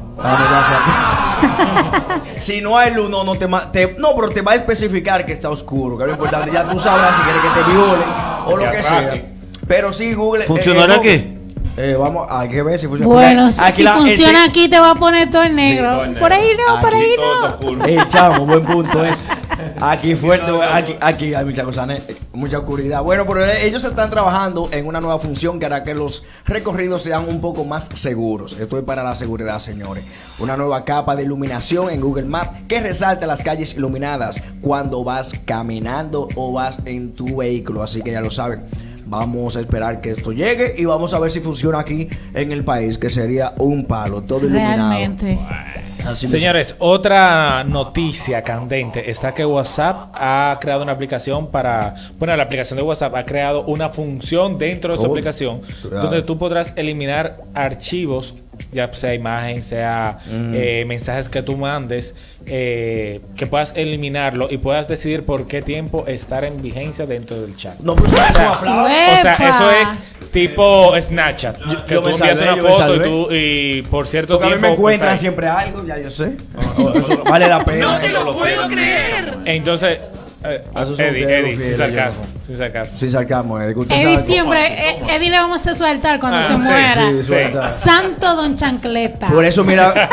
Si no hay luz, no, no te, ma- te no, pero te va a especificar que está oscuro, que es lo importante. Ya tú sabrás si quieres que te violen o lo Que que sea. atraque. Pero sí, Google. ¿Funcionará eh, Google- aquí? Eh, vamos, hay que ver si funciona. Bueno, Porque si, aquí si la- funciona ese- aquí te va a poner todo en negro. todo en negro. Por ahí no, por Aquí ahí todo no. oscuro. Ey, chamo, buen punto es. Aquí fuerte, aquí, aquí hay mucha cosa, ne- mucha oscuridad. Bueno, pero ellos están trabajando en una nueva función que hará que los recorridos sean un poco más seguros. Esto es para la seguridad, señores. Una nueva capa de iluminación en Google Maps que resalta las calles iluminadas cuando vas caminando o vas en tu vehículo. Así que ya lo saben. Vamos a esperar que esto llegue y vamos a ver si funciona aquí en el país, que sería un palo, todo iluminado. Realmente. Así mismo. Señores, otra noticia candente está que WhatsApp ha creado una aplicación para... Bueno, la aplicación de WhatsApp ha creado una función dentro de su Oh, aplicación claro. donde tú podrás eliminar archivos, ya sea imagen, sea Mm. eh, mensajes que tú mandes, eh, que puedas eliminarlo y puedas decidir por qué tiempo estar en vigencia dentro del chat. No, pues eso es un aplauso. O sea, ¡Epa! eso es tipo Snapchat. que yo tú me envías salvé, una yo me foto y, salvé. tú, y por cierto Porque a mí tiempo... me encuentran pues, siempre algo, ya yo sé. Eso vale la pena. Entonces, eh, Esos son Eddie, ustedes Eddie, los sin fieles, sarcasmo, sin sarcasmo. Sin sarcasmo, Eddie. que usted Eddie sabe- siempre, eh, Eddie le vamos a hacer su altar cuando Ah, se sí, muera. Sí, suelta. Santo Don Chancleta. Por eso, mira,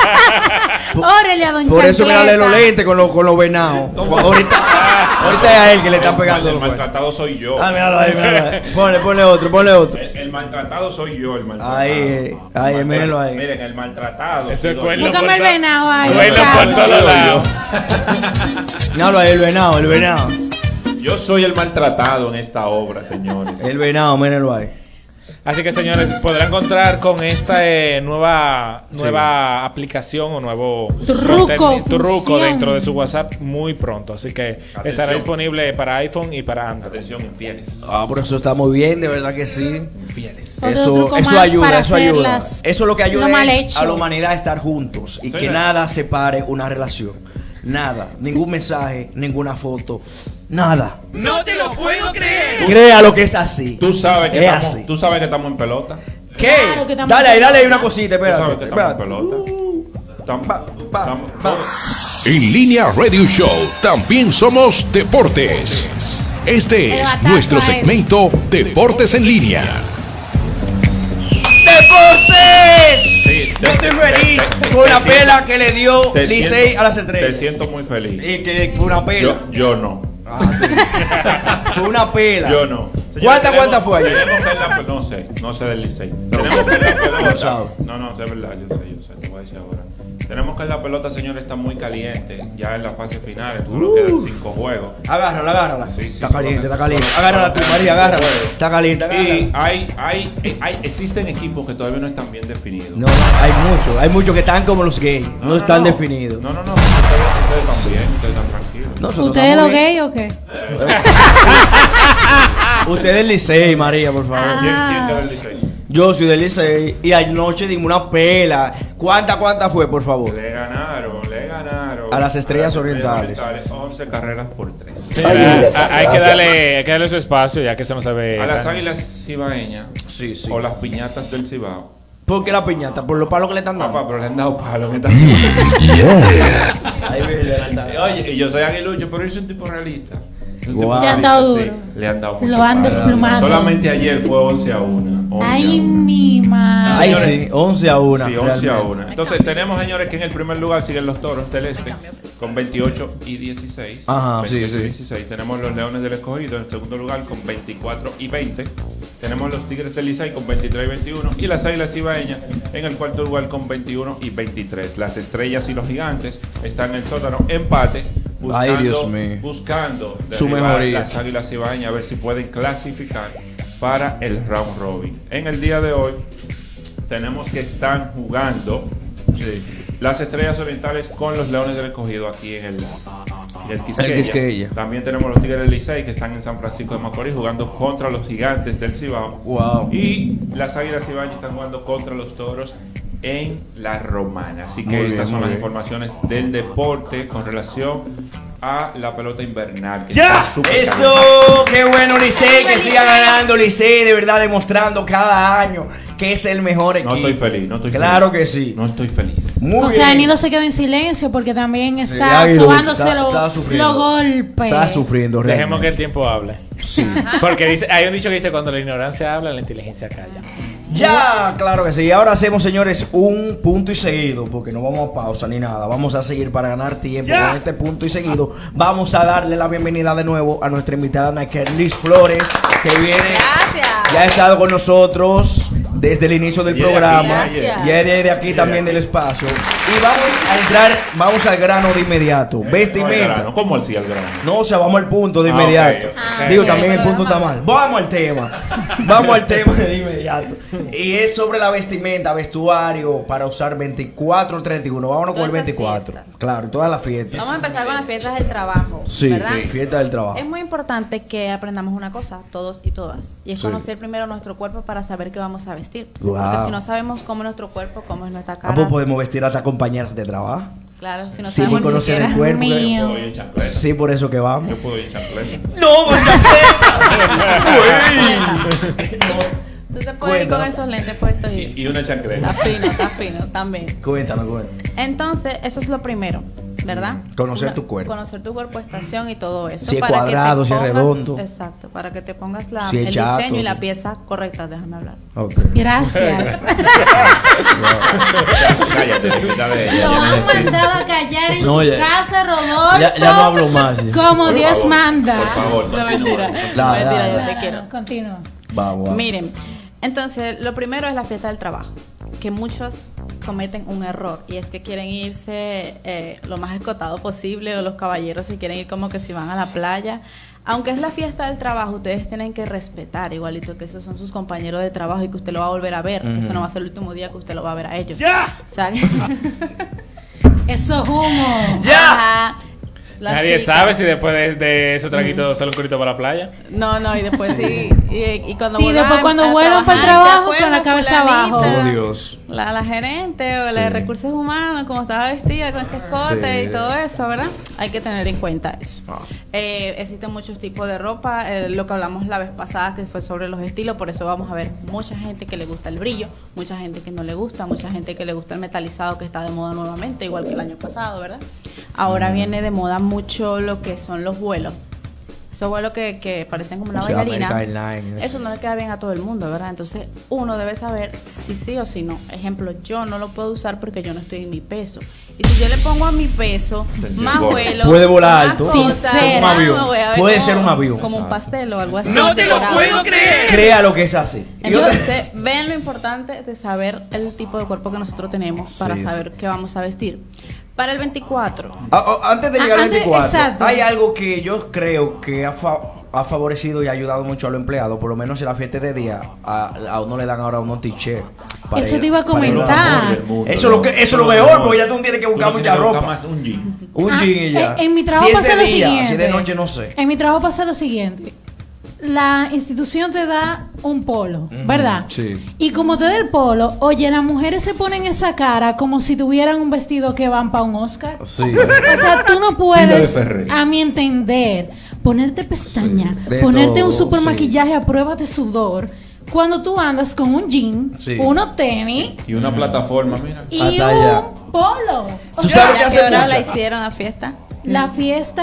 Órale a Don por eso, Chancleta. mira, los lentes con los con los venados. Ahorita, ahorita es a él que le están El, pegando el los cuernos. maltratado soy yo. Ah, míralo ahí, míralo ahí. Ponle, ponle otro, ponle otro. El, el maltratado soy yo, el maltratado. Ahí, ahí, El mírenlo mal- ahí. Miren, el maltratado. Ese soy cuerno yo. Búscame el venado ahí, Bueno, chavo. por todos lados. Míralo ahí, el venado, el venado. Yo soy el maltratado en esta obra, señores. El venado, mírenlo ahí. Así que señores, podrán encontrar con esta eh, nueva nueva aplicación o nuevo Truco, termi- truco función. dentro de su WhatsApp muy pronto. Así que estará Atención. disponible para iPhone y para Android. Atención, infieles. Ah, por eso está muy bien, de verdad que sí. Infieles. Otro Eso, truco eso más ayuda, para eso hacer ayuda. las- Eso lo que ayuda lo mal es hecho. a la humanidad a estar juntos y Sí, que ¿no? nada separe una relación. Nada, ningún mensaje, ninguna foto, nada. No te lo puedo creer. Crea lo que es así. Tú sabes que Es estamos, así. tú sabes que estamos en pelota. ¿Qué? Claro que estamos Dale ahí, en dale ahí pelota. una cosita, Tú sabes que espérate. estamos en espérate. pelota. Estamos- Pa, pa, estamos- pa. En Línea Radio Show también somos deportes. Este El es batazo nuestro a él. segmento Deportes en Línea. ¡Deportes! Sí, Yo estoy te- feliz te- te- con te la siento- pela que le dio te Licey siento- a las Te estrellas. siento muy feliz. Y que fue una pela. Yo, yo no. Ah, sí. Fue una pela. Yo no. Señores, ¿Cuánta, tenemos- cuánta fue ayer? Tenemos que la, no sé, no sé del Licey. Tenemos que la No pelota. sabe. No, no, es verdad, yo sé, yo sé, te voy a decir ahora. Tenemos que la pelota, señores, está muy caliente. Ya en la fase final, solo quedan cinco juegos. Agárrala, agárrala. Sí, sí, está solo caliente, quedan- está caliente. solo- Agárrala tú, solo María, quedan agárrala. cinco juegos. Está caliente, Y agárrala. hay, hay, eh, hay, existen equipos que todavía no están bien definidos. No, no, hay muchos. Hay muchos que están como los gays. No, están definidos. No, no, no. Ustedes, ustedes están bien, ustedes están tranquilos. Nosotros ¿Ustedes estamos los bien. gay o qué? Usted es del Licey, María, por favor. ¿Quién, Ah. quién te ve el Licey? Yo soy del Licey y anoche dimos una pela. ¿Cuánta, cuánta fue, por favor? Le ganaron, le ganaron. A las Estrellas A las Orientales. once carreras por tres. Sí, a- a- hay que darle, hay que darle su espacio ya que eso no se ve. A las tan- águilas cibaeñas Sí, sí. o las piñatas del Cibao ¿Por qué la piñata? ¿Por los palos que le están dando? Papá, pero le han dado palos en esta ciudad. Ahí viene, le han dado. Oye, y yo soy aguilucho, pero él es un tipo realista. Es un Wow. tipo Le han realista, dado sí. duro. Le han dado Lo mucho han palo. desplumado. Solamente ayer fue once a uno. once a Ay, uno. mi madre. Ahí Señores, sí, once a uno. Sí, once a uno. Entonces tenemos, señores, que en el primer lugar siguen los Toros del Este con veintiocho y dieciséis. Ajá, sí, veintiocho y sí. dieciséis. Tenemos los Leones del Escogido en el segundo lugar con veinticuatro y veinte. Tenemos los Tigres del Licey con veintitrés y veintiuno. Y las Águilas Ibaeñas en el cuarto lugar con veintiuno y veintitrés. Las Estrellas y los Gigantes están en el sótano empate. Buscando, Ay, Dios mío. buscando Su derribar mejoría. las Águilas Ibaeñas a ver si pueden clasificar para el round robin. En el día de hoy tenemos que están jugando sí, las Estrellas Orientales con los Leones del Escogido aquí en el, en el Quisqueya. El Quisqueya. También tenemos los Tigres del Licey que están en San Francisco de Macorís jugando contra los Gigantes del Cibao. Wow. Y las Águilas Ibaeñas están jugando contra los Toros en La Romana. Así que Muy bien, esas son muy las bien. informaciones del deporte con relación a la pelota invernal. que ¡Ya! está súper ¡Eso! ¡Qué bueno, Licey! Que siga ganando Licey, de verdad, demostrando cada año que es el mejor equipo. No estoy feliz, no estoy Claro feliz. que sí. No estoy feliz. Muy O bien. sea, Nilo se queda en silencio porque también Sí, está Águila, sobándose está- los está sufriendo. los golpes. Está sufriendo, Dejemos realmente. que el tiempo hable. Sí. Porque dice, hay un dicho que dice cuando la ignorancia habla, la inteligencia calla. Ya, claro que sí. Ahora hacemos, señores, un punto y seguido, porque no vamos a pausa ni nada. Vamos a seguir para ganar tiempo con este punto y seguido. Vamos a darle la bienvenida de nuevo a nuestra invitada Nakerlis Flores, que viene. Gracias. Ya ha estado con nosotros desde el inicio del Y es de programa. aquí, Gracias. Ya es de, de aquí Y es también de del aquí. espacio. Y vamos a entrar, vamos al grano de inmediato. Eh, no, Vestimenta. al grano. ¿Cómo así al grano? No, o sea, vamos al punto de Ah, inmediato. ok, ok. Digo, Ah, también ok. el punto está mal. Vamos al tema. Vamos al tema de inmediato. Y es sobre la vestimenta, vestuario para usar veinticuatro, treinta y uno. Vámonos con el Todas esas veinticuatro. fiestas. Claro, todas las fiestas. Vamos a empezar con las fiestas del trabajo. Sí, ¿verdad? sí, fiesta del trabajo. Es muy importante que aprendamos una cosa, todos y todas, y es Sí. conocer primero nuestro cuerpo para saber qué vamos a vestir. Wow. Porque si no sabemos cómo es nuestro cuerpo, cómo es nuestra cara, Ah, pues podemos vestir hasta compañeras de trabajo. claro, si no Sí, sabemos por ni conocer siquiera. el cuerpo. Mío. Yo puedo ir en chancleta. Sí, por eso que vamos. Yo puedo ir en chancleta. No, pues Tú te puedes ir con Cuéntame. esos lentes puestos y, Y, y una chancleta. está fino, está fino también. Cuéntame, cuéntame. Entonces, eso es lo primero, ¿verdad? Conocer Una- tu cuerpo. Conocer tu cuerpo, estación y todo eso. Si es para que te cuadrado, si es pongas- redondo. Exacto, para que te pongas la, Si es el chato, diseño y la sí. pieza correcta, déjame hablar. Ok. Gracias. Cállate, disfruta de ella. Lo ya han necesito. mandado a callar en No, su ya- casa, Rodolfo. Ya, ya no hablo más. sí. Como Por Dios favor, manda. Por favor, No, continúa. mentira. Dale, mentira, dale. yo te No, quiero. no, continúa. Vamos, vamos. Miren, entonces lo primero es la fiesta del trabajo, que muchos cometen un error y es que quieren irse eh, lo más escotado posible, o los caballeros si quieren ir como que si van a la playa. Aunque es la fiesta del trabajo, ustedes tienen que respetar igualito que esos son sus compañeros de trabajo y que usted lo va a volver a ver. Ujú. Eso no va a ser el último día que usted lo va a ver a ellos. ¡Ya! O sea, Eso es humo. ¡Ya! Las Nadie chicas. sabe si después de, de esos traguitos sale un curito para la playa. No, no, y después sí. Y, y cuando Sí, vuelvan después cuando a vuelvan para el trabajar, trabajo, ¿te acuerdas, con la cabeza fulanita? abajo? Oh, Dios. La, la gerente o la Sí. de recursos humanos, como estaba vestida con ese escote Sí. y todo eso, ¿verdad? Hay que tener en cuenta eso. Ah. Eh, existen muchos tipos de ropa, eh, lo que hablamos la vez pasada que fue sobre los estilos, por eso vamos a ver mucha gente que le gusta el brillo, mucha gente que no le gusta, mucha gente que le gusta el metalizado que está de moda nuevamente, igual que el año pasado, ¿verdad? Ahora viene de moda mucho lo que son los vuelos. Esos vuelos que, que parecen como una Sí, bailarina. American Airlines. Eso no le queda bien a todo el mundo, ¿verdad? Entonces uno debe saber si sí o si no. Ejemplo, yo no lo puedo usar porque yo no estoy en mi peso. Y si yo le pongo a mi peso Atención, más gordo. vuelo, Puede volar más alto. cosas, Sincera. Un avión. me voy a ver Puede como- ser un avión. Como un pastel o algo así. ¡No te lo decorado. puedo creer! Crea lo que es así. Entonces, ven lo importante de saber el tipo de cuerpo que nosotros tenemos para Sí, saber qué vamos a vestir. Para el veinticuatro, Ah, oh, antes de Ah, llegar al antes- veinticuatro, exacto. hay algo que yo creo que ha, fa- ha favorecido y ha ayudado mucho a los empleados, por lo menos en la fiesta de día, a, a uno le dan ahora unos t-shirts. para Eso ir- te iba a para ir comentar. Del mundo, Eso es lo que- eso es lo Uno mejor, mejor. porque ya tú tienes que buscar Uno mucha tiene que buscar ropa. más un jean. Un Ah, jean y ya. en, en mi trabajo Si es pasa de lo día, siguiente. Si de noche no sé. En mi trabajo pasa lo siguiente. La institución te da un polo, ¿verdad? sí. Y como te da el polo, oye, las mujeres se ponen esa cara como si tuvieran un vestido que van para un Oscar. Sí. O sea, tú no puedes, Tila de Ferré. a mi entender, ponerte pestaña, Sí, de ponerte todo, un super sí. maquillaje a prueba de sudor, cuando tú andas con un jean, Sí. unos tenis Y una plataforma, mira. y Hasta allá. un polo. O ¿Tú sea, sabes qué ¿A hace qué hora mucho? la hicieron la fiesta? la fiesta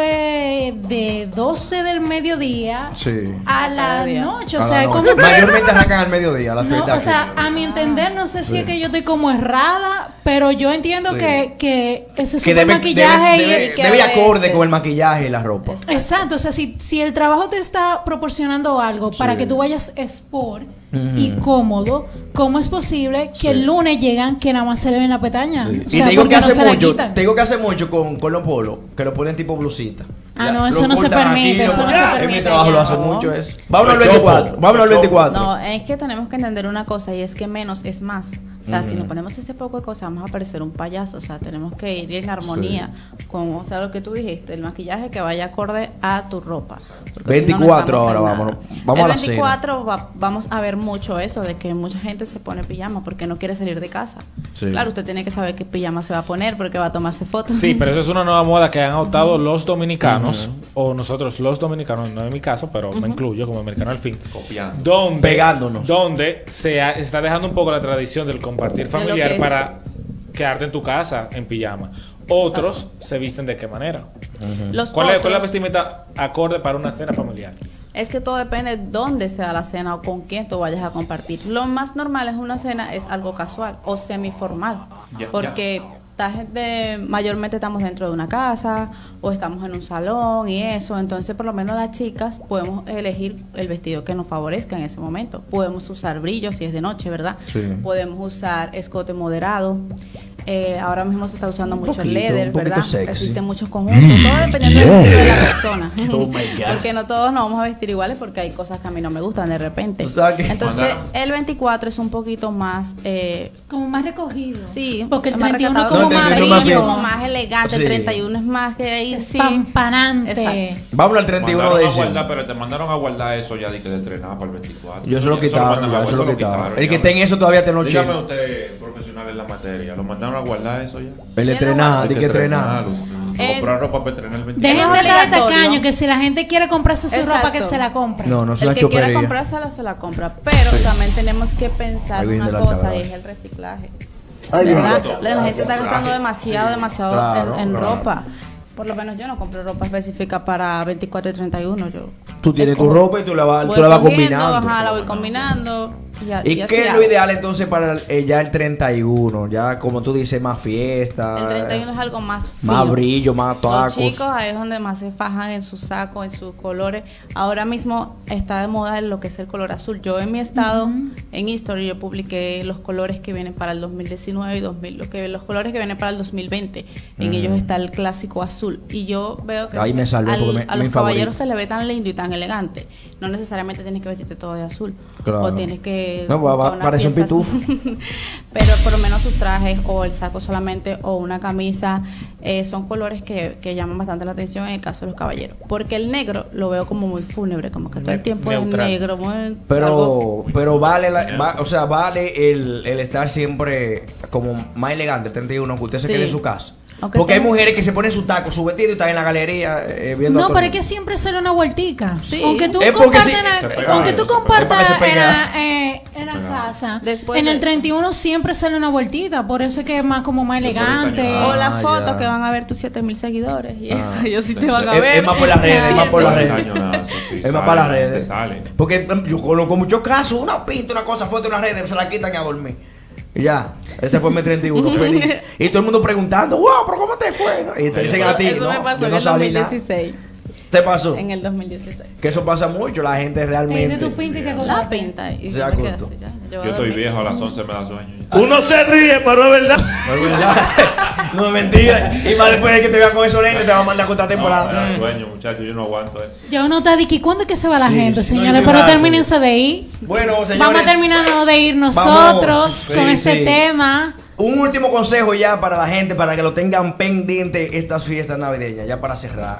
fue de doce del mediodía Sí. a la Mediodía. noche. O A sea, la es noche. como que... Mayormente arrancan al mediodía la No, fiesta o aquí. sea, a mi entender, no sé si es que yo estoy como errada, pero yo entiendo Sí. que, que ese que super debe, maquillaje debe, y debe, el que debe a acorde veces- con el maquillaje y la ropa. Exacto, o sea, si, si el trabajo te está proporcionando algo para Sí. que tú vayas sport Ujú. y cómodo, ¿cómo es posible que Sí. el lunes llegan que nada más se le ven la petaña? Sí. O Y sea, te digo ¿por que qué no hace se la mucho, quitan? te digo que hace mucho con, con los polos, que lo ponen tipo blusita. Ah, Ya, no, lo eso no se cortan permite, aquí, eso no ya. se En mi permite trabajo ya. lo hace No. mucho eso. Vámonos al Chopo, veinticuatro, vámonos al chopo. veinticuatro. No, es que tenemos que entender una cosa y es que menos es más. O sea, si nos ponemos ese poco de cosas, vamos a parecer un payaso. O sea, tenemos que ir en armonía con, o sea, lo que tú dijiste, el maquillaje que vaya acorde a tu ropa. Porque si no, no veinticuatro estamos en ahora, nada. vámonos. Vamos el a la cena. veinticuatro va- vamos a ver mucho eso de que mucha gente se pone pijama porque no quiere salir de casa. Sí. Claro, usted tiene que saber qué pijama se va a poner porque va a tomarse fotos. Sí, pero eso es una nueva moda que han adoptado los dominicanos, o nosotros los dominicanos, no en mi caso, pero me incluyo como americano al fin. Copiando. Donde, Pegándonos. Donde se ha- está dejando un poco la tradición del compartir De lo familiar que es. para quedarte en tu casa en pijama. Otros se visten de qué manera. Los ¿Cuál es, otros- cuál es la vestimenta acorde para una cena familiar? Es que todo depende de dónde sea la cena o con quién tú vayas a compartir. Lo más normal es una cena es algo casual o semiformal. Ya, porque esta gente, mayormente estamos dentro de una casa o estamos en un salón y eso. Entonces, por lo menos las chicas podemos elegir el vestido que nos favorezca en ese momento. Podemos usar brillo si es de noche, ¿verdad? Sí. Podemos usar escote moderado. Eh, ahora mismo se está usando mucho el poquito, leather, un poquito ¿verdad? sexy. Existen muchos conjuntos, todo dependiendo del estilo de la persona. Oh my God. Porque no todos nos vamos a vestir iguales porque hay cosas que a mí no me gustan de repente. ¿Tú sabes qué? Entonces, Mandaron. el veinticuatro es un poquito más, eh, Como más recogido. sí, Porque el más treinta y uno es recatado. como No, el más treinta y uno más brillo, bien. como más elegante, Sí. el treinta y uno es más que ahí sí. espampanante. Exacto. Vámonos al treinta y uno Mandaron de a diciembre. guardar, pero te mandaron a guardar eso ya de que de entrenar para el veinticuatro. Yo se lo Eso quitaron, mandan a ya, eso lo guardar, quitaron. El que dígame. esté en eso todavía te lo Dígame chino. usted, profesional en la materia, ¿lo mandaron a guardar eso ya? El entrenar, de que entrenar. Eh, Comprar ropa para entrenar el Dejen veinticuatro. de estar obligatorio. tacaño que si la gente quiere comprarse su Exacto. ropa, que se la compre. No, no es El una que quiera chopería. comprársela se la compra, pero también tenemos que pensar Ahí viene una el cosa Alcalá. y es el reciclaje. Ay, Dios ¿Verdad? mío. La gente está gastando demasiado, demasiado Claro, en, en claro. ropa. Por lo menos yo no compro ropa específica para veinticuatro y treinta y uno. Yo Tú tienes tu escojo. ropa y tú la vas, Voy tú la vas cogiendo, combinando. Ajá, la voy combinando. Y, a- ¿Y y así qué es hago. lo ideal entonces para el- eh, ya el treinta y uno? Ya como tú dices, más fiesta. El treinta y uno es algo más Más fino. brillo, más Los tacos. chicos ahí es donde más se fajan en sus sacos, en sus colores. Ahora mismo está de moda lo que es el color azul. Yo en mi estado, en History, yo publiqué los colores que vienen para el dos mil diecinueve y dos mil, lo que, los colores que vienen para el dos mil veinte. En Mm. ellos está el clásico azul. Y yo veo que Ahí sí, me salvé al- porque me- a mi los favorito. caballeros se le ve tan lindo y tan elegante. No necesariamente tienes que vestirte todo de azul. Claro. O tienes que... No, va- va- buscar una parece un pieza pitufo. así. Pero por lo menos sus trajes o el saco solamente o una camisa eh, son colores que, que llaman bastante la atención en el caso de los caballeros. Porque el negro lo veo como muy fúnebre, como que todo el Ne- tiempo neutral. es negro. Muy, Pero, algo- pero vale, la- va- o sea, vale el, el estar siempre como más elegante, el treinta y uno, que usted se Sí. quede en su casa. Aunque Porque hay tenga- mujeres que se ponen su taco, su vestido y están en la galería eh, viendo a No, todo pero el es que mundo. siempre sale una vueltica. Sí. Aunque tú Es porque compartas, sí, en la- se pega aunque algo, tú se pega. compartas Es para que se en la, pega. eh, en la casa, Después en de- el treinta y uno siempre sale una vueltita. Por eso es que es más como más elegante. Ah, o las fotos ya. que van a ver tus siete mil seguidores y Ah. eso, ellos sí te Es, van a ver. es más por las redes, es más por las redes. Es más para las redes. Sale. Porque em, yo conozco muchos casos, una pinta, una cosa, foto en las redes, se la quitan y a dormir. Y ya, ese fue mi treinta y uno, feliz. Y todo el mundo preguntando, wow, pero ¿cómo te fue? Y te dicen a ti, Eso no, me pasó yo en no el salí nada. dos mil dieciséis. ¿Te pasó? En el dos mil dieciséis. Que eso pasa mucho, la gente Te realmente. dice tu pinta y te La acordaste. pinta y Se yo me quedé acostó. así ya. Yo, voy Yo a estoy dormir. viejo, a las once me da sueño. Uno se ríe, pero es verdad. No es verdad. No es mentira. Y más después de que te vean con esos lentes, te van a mandar con otra No, me temporada. da sueño, muchachos, yo no aguanto eso. Ya uno está de que ¿cuándo es que se va la Sí, gente, sí, señores? no, Pero yo- termínense de ir. Bueno, señores. Vamos a terminar de ir nosotros Vamos, con sí, este sí. tema. Un último consejo ya para la gente, para que lo tengan pendiente estas fiestas navideñas, ya para cerrar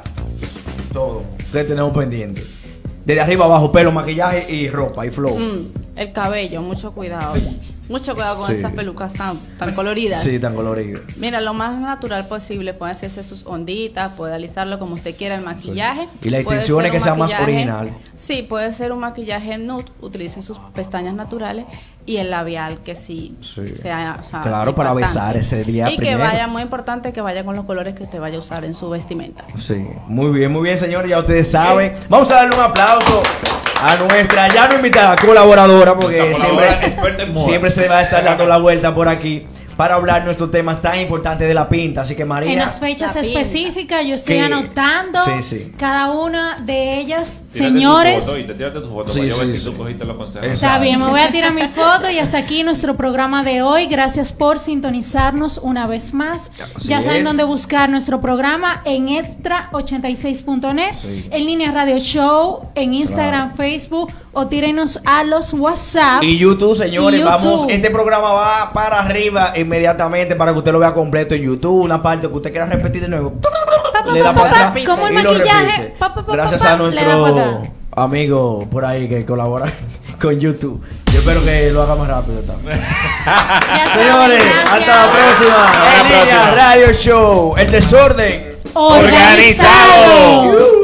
todo. ¿Qué tenemos pendiente? Desde arriba abajo, pelo, maquillaje y ropa y flow. Mm, el cabello, mucho cuidado. mucho cuidado con Sí. esas pelucas tan, tan coloridas. Sí, tan colorido. Mira, lo más natural posible, puede hacerse sus onditas, puede alisarlo como usted quiera, el maquillaje. Y la Puede intención ser es que un sea más maquillaje- original. Sí, puede ser un maquillaje nude, utilice sus pestañas naturales y el labial que sí, Sí. sea, o sea, Claro, para impactante. besar ese día Y que primero. vaya, muy importante, que vaya con los colores que usted vaya a usar en su vestimenta. Sí, muy bien, muy bien, señores, ya ustedes saben. Vamos a darle un aplauso a nuestra ya no invitada colaboradora, porque Nuestra siempre, colaboradora experta en moda. siempre se va a estar dando la vuelta por aquí para hablar nuestros temas tan importantes de la pinta. Así que María, En las fechas La pinta. específicas yo estoy Sí. anotando Sí, sí. cada una de ellas, Tírate señores. tu foto y te tírate tu foto Sí, para yo ver sí, si tú sí. cogiste los consejos. Exacto. Está bien, me voy a tirar mi foto y hasta aquí nuestro programa de hoy. Gracias por sintonizarnos una vez más. Así ya saben es. dónde buscar nuestro programa en extra ochenta y seis punto net, Sí. en línea Radio Show, en Instagram, Facebook o tírenos a los WhatsApp. y YouTube, señores, Y vamos, YouTube. este programa va para arriba inmediatamente para que usted lo vea completo en YouTube, una parte que usted quiera repetir de nuevo. Pa, pa, Le da pa, para pa, atrás como el y lo maquillaje, repite. pa, pa, pa, Gracias pa, a pa, le da para nuestro atrás. amigo por ahí que colabora con YouTube. Yo espero que lo haga más rápido también. Ya saben, Señores, gracias. hasta la próxima. Hasta la En línea próxima. Radio Show, el desorden Organizado.